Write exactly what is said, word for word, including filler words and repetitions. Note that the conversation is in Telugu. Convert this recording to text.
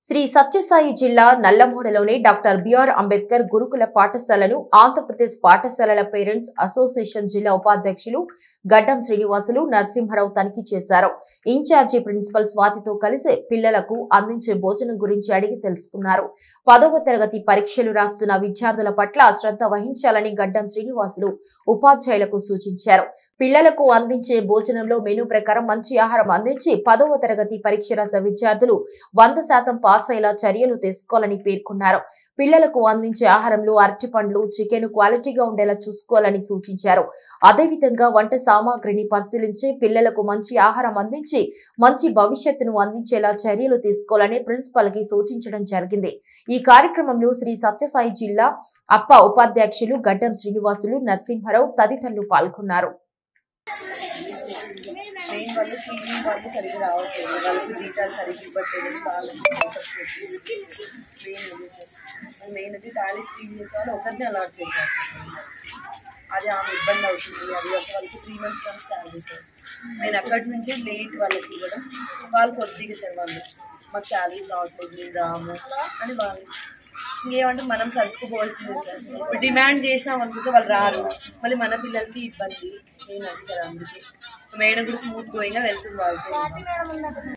శ్రీ సత్యసాయి జిల్లా నల్లమూడలోని డాక్టర్ బిఆర్ అంబేద్కర్ గురుకుల పాఠశాలను ఆంధ్రప్రదేశ్ పాఠశాలల పేరెంట్స్ అసోసియేషన్ జిల్లా ఉపాధ్యక్షులు గడ్డం శ్రీనివాసులు నరసింహారావు తనిఖీ చేశారు. ఇన్ఛార్జి ప్రిన్సిపల్ స్వాతితో కలిసి పిల్లలకు అందించే భోజనం గురించి అడిగి తెలుసుకున్నారు. పదవ తరగతి పరీక్షలు రాస్తున్న విద్యార్థుల పట్ల శ్రద్ధ వహించాలని గడ్డం శ్రీనివాసులు ఉపాధ్యాయులకు సూచించారు. పిల్లలకు అందించే భోజనంలో మెనూ ప్రకారం మంచి ఆహారం అందించి పదవ తరగతి పరీక్ష రాసే విద్యార్థులు వంద శాతం పాస్ అయ్యేలా చర్యలు తీసుకోవాలని పేర్కొన్నారు. పిల్లలకు అందించే ఆహారంలో అరటి పండ్లు, చికెన్ క్వాలిటీగా ఉండేలా చూసుకోవాలని సూచించారు. అదేవిధంగా వంట సామాగ్రిని పరిశీలించి పిల్లలకు మంచి ఆహారం అందించి మంచి భవిష్యత్తును అందించేలా చర్యలు తీసుకోవాలని ప్రిన్సిపల్ కి సూచించడం జరిగింది. ఈ కార్యక్రమంలో శ్రీ సత్యసాయి జిల్లా అప్ప ఉపాధ్యక్షులు గడ్డం శ్రీనివాసులు, నరసింహారావు తదితరులు పాల్గొన్నారు. మెయిన్ వాళ్ళు క్లీనింగ్ వాళ్ళు సరిగ్గా రావట్లేదు, వాళ్ళకి జీతాలు సరిగ్గా ఇవ్వట్లేదు. వాళ్ళకి మెయిన్ మెయిన్ అది టాయిలెట్ క్లీన్ చేసే వాళ్ళు ఒకరిని అలాట్ చేశారు. అది ఆమె ఇబ్బంది అవుతుంది. అది ఒక వాళ్ళకి త్రీ మంత్స్ వరకు శాలరీ సార్. నేను అక్కడి నుంచే లేట్ వాళ్ళకి ఇవ్వడం, వాళ్ళు కొద్దిగా సార్ వాళ్ళు మాకు శాలరీస్ రావట్లేదు, మేము రాము అని వాళ్ళు ఇంకేమంటే మనం సర్దుకుపోవాల్సిందే సార్. ఇప్పుడు డిమాండ్ చేసినాం అనుకుంటే వాళ్ళు రారు, మళ్ళీ మన పిల్లలకి ఇబ్బంది. నేను అది సార్ అందుకే మేడం కూడా స్మూత్ గోయింగ్గా వెళ్తుంది వాళ్ళతో.